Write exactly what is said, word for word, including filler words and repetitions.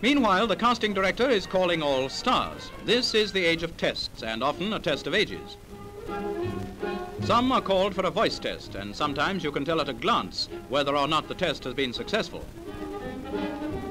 Meanwhile, the casting director is calling all stars. This is the age of tests, and often a test of ages. Some are called for a voice test, and sometimes you can tell at a glance whether or not the test has been successful.